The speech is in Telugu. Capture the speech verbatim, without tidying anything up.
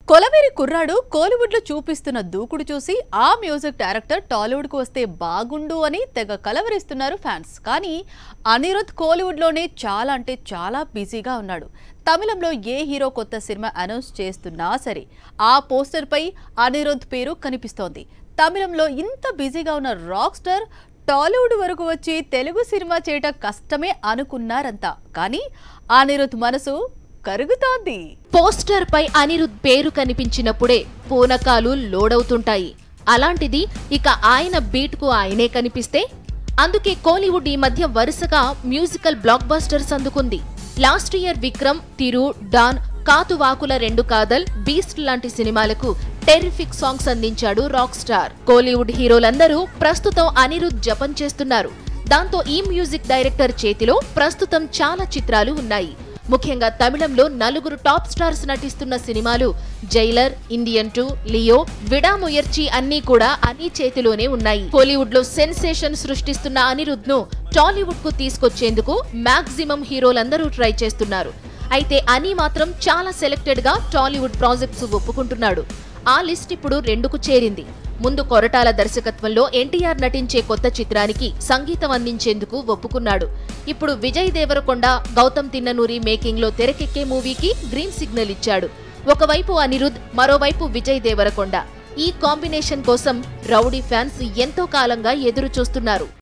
కొలవేరి కుర్రాడు కోలీవుడ్ లో చూపిస్తున్న దూకుడు చూసి ఆ మ్యూజిక్ డైరెక్టర్ టాలీవుడ్ కు వస్తే బాగుండు అని తెగ కలవరిస్తున్నారు ఫ్యాన్స్. కానీ అనిరుద్ కోలీవుడ్ లోనే చాలా అంటే చాలా బిజీగా ఉన్నాడు. తమిళంలో ఏ హీరో కొత్త సినిమా అనౌన్స్ చేస్తున్నా సరే ఆ పోస్టర్ పై అనిరుద్ పేరు కనిపిస్తోంది. తమిళంలో ఇంత బిజీగా ఉన్న రాక్ స్టార్ టాలీవుడ్ వరకు వచ్చి తెలుగు సినిమా చేయటం కష్టమే అనుకున్నారంతా. కానీ అనిరుద్ మనసు కరుగుతోంది. పోస్టర్ పై అనిరుద్ పేరు కనిపించినప్పుడే పూనకాలు లోడవుతుంటాయి. అలాంటిది ఇక ఆయన బీట్ కు ఆయనే కనిపిస్తే అందుకే కోలీవుడ్ ఈ మధ్య వరుసగా మ్యూజికల్ బ్లాక్ బస్టర్స్ అందుకుంది. లాస్ట్ ఇయర్ విక్రమ్, తిరు, డాన్, కాతువాకుల రెండు కాదల్, బీస్ట్ లాంటి సినిమాలకు టెర్రిఫిక్ సాంగ్స్ అందించాడు రాక్ స్టార్. కోలీవుడ్ హీరోలందరూ ప్రస్తుతం అనిరుద్ జపం చేస్తున్నారు. దాంతో ఈ మ్యూజిక్ డైరెక్టర్ చేతిలో ప్రస్తుతం చాలా చిత్రాలు ఉన్నాయి. ముఖ్యంగా తమిళంలో నలుగురు టాప్ స్టార్స్ నటిస్తున్న సినిమాలు జైలర్, ఇండియన్ టూ, లియో, విడాముయర్చి అన్నీ కూడా అని చేతిలోనే ఉన్నాయి. కోలీవుడ్ లో సెన్సేషన్ సృష్టిస్తున్న అనిరుద్ ను టాలీవుడ్ కు తీసుకొచ్చేందుకు మాక్సిమం హీరోలందరూ ట్రై చేస్తున్నారు. అయితే అని మాత్రం చాలా సెలెక్టెడ్ గా టాలీవుడ్ ప్రాజెక్ట్స్ ఒప్పుకుంటున్నాడు. ఆ లిస్ట్ ఇప్పుడు రెండుకు చేరింది. ముందు కొరటాల దర్శకత్వంలో ఎన్టీఆర్ నటించే కొత్త చిత్రానికి సంగీతం అందించేందుకు ఒప్పుకున్నాడు. ఇప్పుడు విజయ్ దేవరకొండ, గౌతమ్ తిన్ననూరి మేకింగ్ లో తెరకెక్కే మూవీకి గ్రీన్ సిగ్నల్ ఇచ్చాడు. ఒకవైపు అనిరుద్, మరోవైపు విజయ్ దేవరకొండ. ఈ కాంబినేషన్ కోసం రౌడీ ఫ్యాన్స్ ఎంతో కాలంగా ఎదురు చూస్తున్నారు.